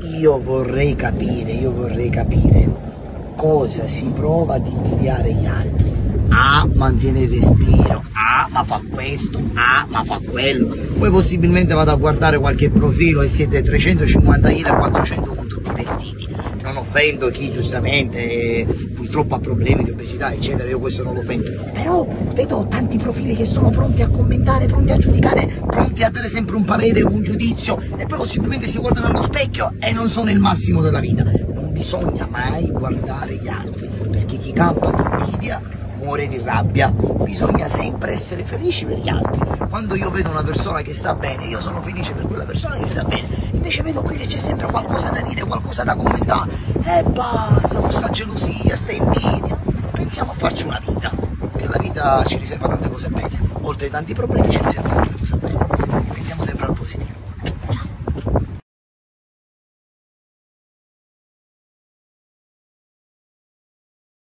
io vorrei capire cosa si prova ad invidiare gli altri. Ah, mantiene il respiro, ah, ma fa questo, ah, ma fa quello. Poi possibilmente vado a guardare qualche profilo e siete 350.400 con tutti i vestiti. Non offendo chi giustamente purtroppo ha problemi di obesità eccetera, io questo non lo offendo, però vedo tanti profili che sono pronti a commentare, pronti a giudicare, pronti a dare sempre un parere, un giudizio, e poi possibilmente si guardano allo specchio e non sono il massimo della vita. Non bisogna mai guardare gli altri, perché chi campa di invidia muore di rabbia. Bisogna sempre essere felici per gli altri. Quando io vedo una persona che sta bene, io sono felice per quella persona che sta bene. Invece vedo qui che c'è sempre qualcosa da dire, qualcosa da commentare, e basta con sta gelosia, sta invidia. Pensiamo a farci una vita, che la vita ci riserva tante cose belle, oltre ai tanti problemi ci riserva tante cose belle. Pensiamo sempre al positivo.